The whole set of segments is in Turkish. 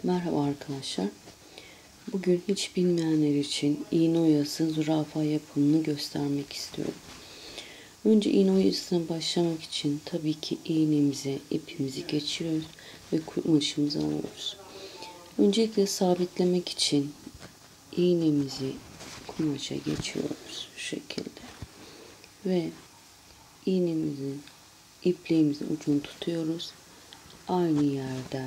Merhaba arkadaşlar. Bugün hiç bilmeyenler için iğne oyası zürafa yapımını göstermek istiyorum. Önce iğne oyasına başlamak için tabii ki iğnemize ipimizi geçiriyoruz ve kumaşımızı alıyoruz. Öncelikle sabitlemek için iğnemizi kumaşa geçiyoruz şu şekilde. Ve iğnemizin ipliğimizin ucunu tutuyoruz. Aynı yerden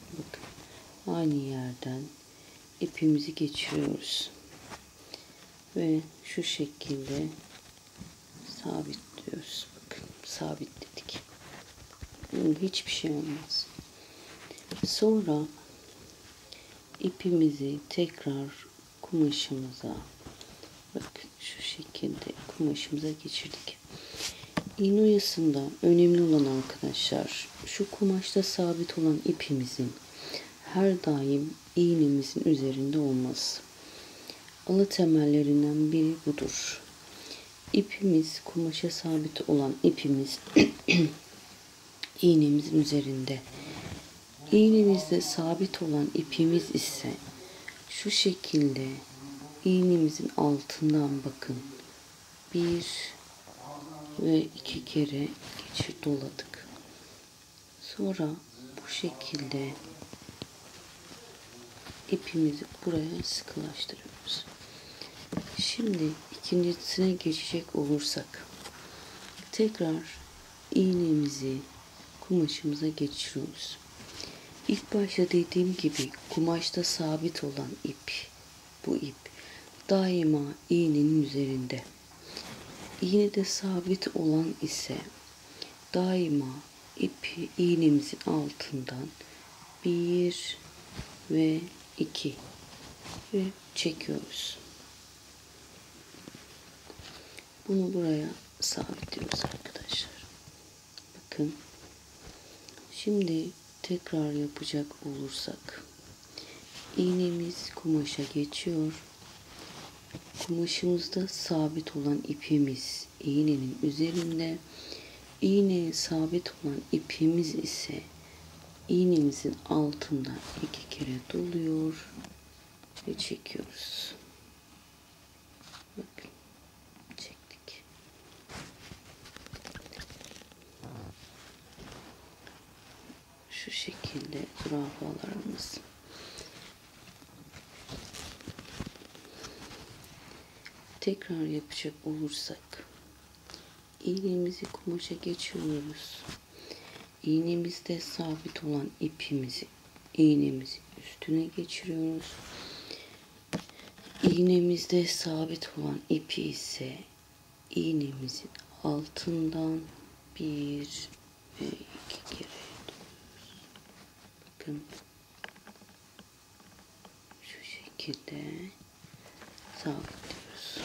ipimizi geçiriyoruz ve şu şekilde sabitliyoruz. Bakın, sabitledik. Hiçbir şey olmaz. Sonra ipimizi tekrar kumaşımıza, bakın şu şekilde kumaşımıza geçirdik. İğne oyasında önemli olan arkadaşlar, şu kumaşta sabit olan ipimizin her daim iğnemizin üzerinde olması. Ana temellerinden biri budur. İpimiz, kumaşa sabit olan ipimiz iğnemizin üzerinde. İğnemizde sabit olan ipimiz ise şu şekilde iğnemizin altından bakın. 1 ve 2 kere doladık. Sonra bu şekilde ipimizi buraya sıkılaştırıyoruz. Şimdi ikincisine geçecek olursak tekrar iğnemizi kumaşımıza geçiriyoruz. İlk başta dediğim gibi kumaşta sabit olan bu ip daima iğnenin üzerinde. İğnede sabit olan ise daima ipi iğnemizin altından 1 ve 2 ve çekiyoruz. Bunu buraya sabitliyoruz arkadaşlar. Bakın. Şimdi tekrar yapacak olursak iğnemiz kumaşa geçiyor. Kumaşımızda sabit olan ipimiz iğnenin üzerinde. İğneye sabit olan ipimiz ise iğnemizin altından 2 kere doluyor ve çekiyoruz. Bakın, çektik. Şu şekilde zürafalarımız. Tekrar yapacak olursak iğnemizi kumaşa geçiriyoruz. İğnemizde sabit olan ipimizi iğnemizin üstüne geçiriyoruz. İğnemizde sabit olan ipi ise iğnemizin altından 1 ve 2 kere doluyoruz. Bakın şu şekilde sabitliyoruz.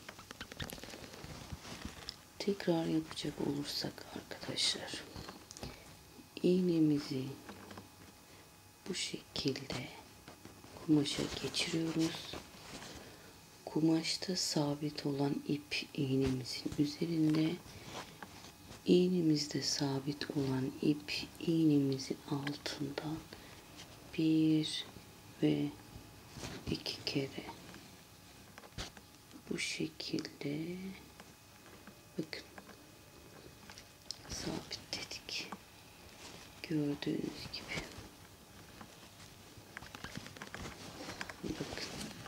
Tekrar yapacak olursak arkadaşlar iğnemizi bu şekilde kumaşa geçiriyoruz. Kumaşta sabit olan ip iğnemizin üzerinde. İğnemizde sabit olan ip iğnemizin altından 1 ve 2 kere bu şekilde bakın sabitledik. Gördüğünüz gibi. Bakın.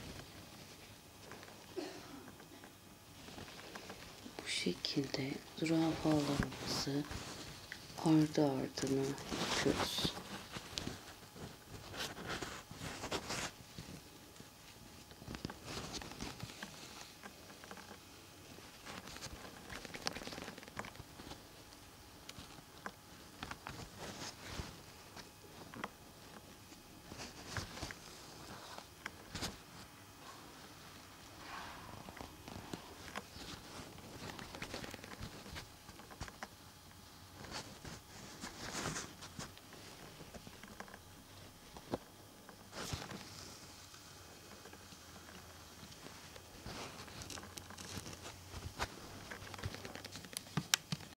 Bu şekilde zürafalarımızı ardı ardına yapıyoruz.